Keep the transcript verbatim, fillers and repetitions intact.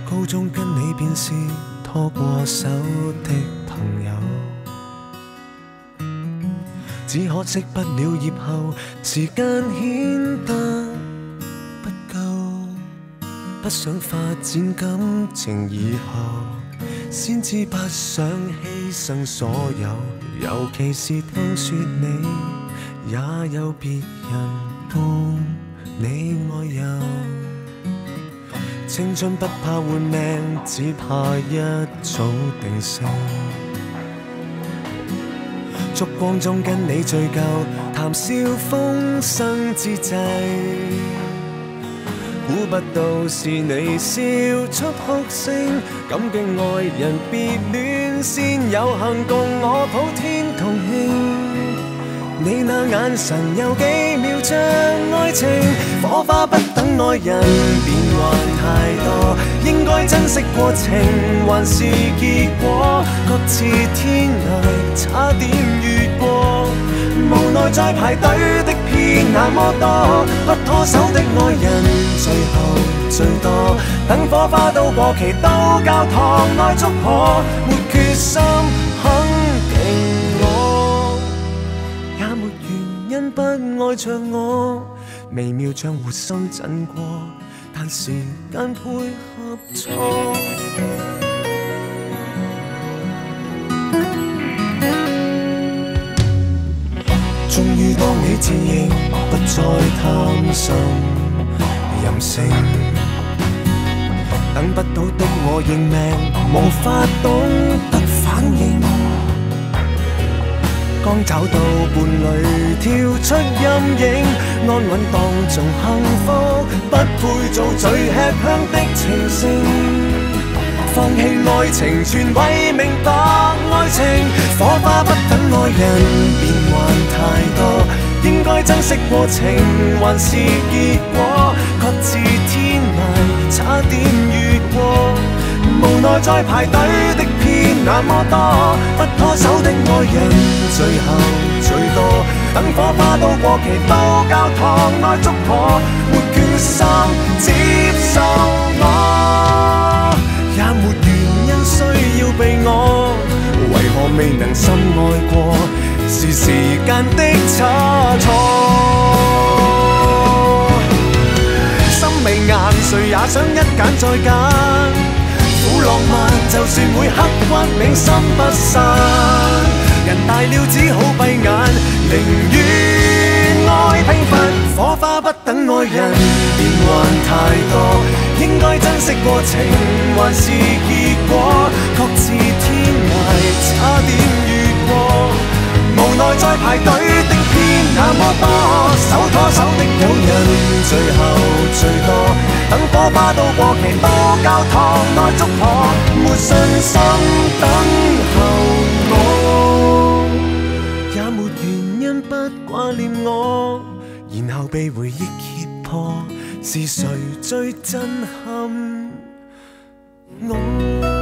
高中跟你便是拖過手的朋友，只可惜畢了業後，時間顯得不夠，不想發展感情以後，先知不想犧牲所有，尤其是聽說你也有別人伴你愛遊。青春不怕換命，只怕一早定性。燭光中跟你聚舊，談笑風生之際，估不到是你笑出哭聲，感激愛人別戀，先有幸共我普天同慶。你那眼神有幾秒像愛情，火花不等愛人，變幻太多，應該珍惜過程，還是結果各自天涯，差點越過。無奈再排隊的偏那麼多，不拖手的愛人，最後最多等火花都過期，到教堂內祝賀，沒決心肯定我，也沒原因不愛着我，微妙像活生震過，但時間配合錯。終於當你自認不再貪心任性，等不到的我認命，無法懂得反應。剛找到伴侶跳出陰影，安穩當做幸福，不配做最吃香的情聖。放棄愛情，全為明白愛情，火花不等愛人，變幻太多，應該珍惜過程，還是結果各自天涯，差點越過。無奈再排隊的偏那麼多，不拖手的愛人，最後最多等火花都過期，到教堂內祝賀，沒決心接受我，也沒原因需要被我，為何未能深愛過，是時間的差錯。心未硬，誰也想一揀再揀，苦浪漫就算會刻骨銘心不散，人大了只好閉眼，寧願愛平凡，火花不等愛人，變幻太多，應該珍惜過程，還是結果各自天涯，差點越過。無奈再排隊的偏那麼多，手拖手的有人，最後最多等火花都過期，到教堂內祝賀，沒信心等候我，也沒原因不掛念我，然後被回憶揭破，是誰最震撼我？